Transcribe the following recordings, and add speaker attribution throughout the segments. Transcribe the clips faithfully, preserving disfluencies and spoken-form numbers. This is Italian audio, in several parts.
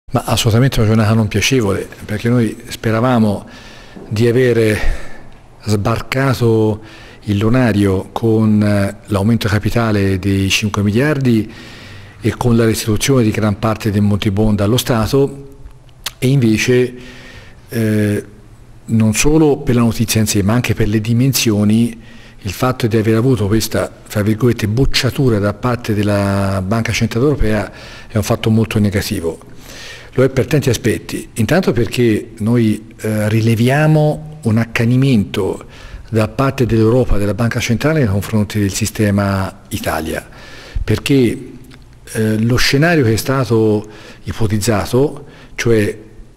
Speaker 1: Ma assolutamente una giornata non piacevole, perché noi speravamo di avere sbarcato il lunario con l'aumento capitale dei cinque miliardi e con la restituzione di gran parte del Montebond allo Stato, e invece eh, non solo per la notizia in sé, ma anche per le dimensioni, il fatto di aver avuto questa, fra virgolette, bocciatura da parte della Banca Centrale Europea è un fatto molto negativo. Lo è per tanti aspetti, intanto perché noi eh, rileviamo un accanimento da parte dell'Europa, della Banca Centrale nei confronti del sistema Italia, perché eh, lo scenario che è stato ipotizzato, cioè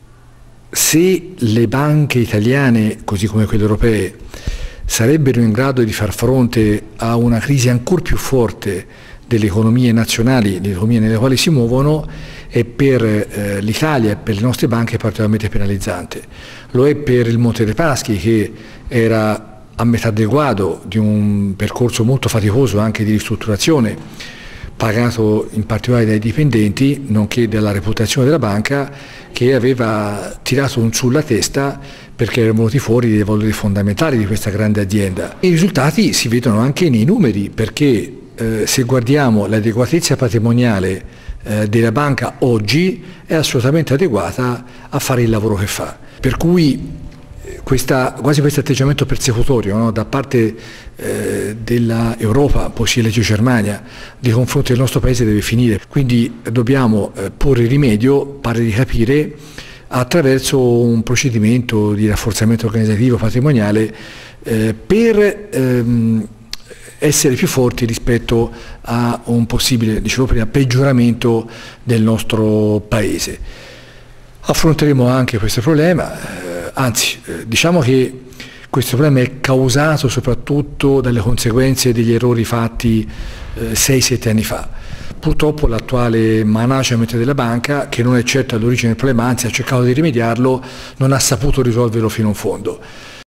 Speaker 1: se le banche italiane, così come quelle europee, sarebbero in grado di far fronte a una crisi ancora più forte delle economie nazionali, le economie nelle quali si muovono, è per eh, l'Italia e per le nostre banche particolarmente penalizzante. Lo è per il Monte dei Paschi, che era a metà del guado di un percorso molto faticoso anche di ristrutturazione, pagato in particolare dai dipendenti, nonché dalla reputazione della banca, che aveva tirato un sulla testa perché erano venuti fuori dei valori fondamentali di questa grande azienda. I risultati si vedono anche nei numeri, perché eh, se guardiamo l'adeguatezza patrimoniale eh, della banca oggi è assolutamente adeguata a fare il lavoro che fa. Per cui Questa, quasi questo atteggiamento persecutorio, no, da parte eh, dell'Europa, poi sia Legge Germania, nei confronti del nostro Paese deve finire. Quindi dobbiamo eh, porre rimedio, pare di capire, attraverso un procedimento di rafforzamento organizzativo patrimoniale eh, per ehm, essere più forti rispetto a un possibile, dicevo prima, peggioramento del nostro Paese. Affronteremo anche questo problema. Anzi, diciamo che questo problema è causato soprattutto dalle conseguenze degli errori fatti sei sette anni fa. Purtroppo l'attuale management della banca, che non è certo all'origine del problema, anzi ha cercato di rimediarlo, non ha saputo risolverlo fino in fondo.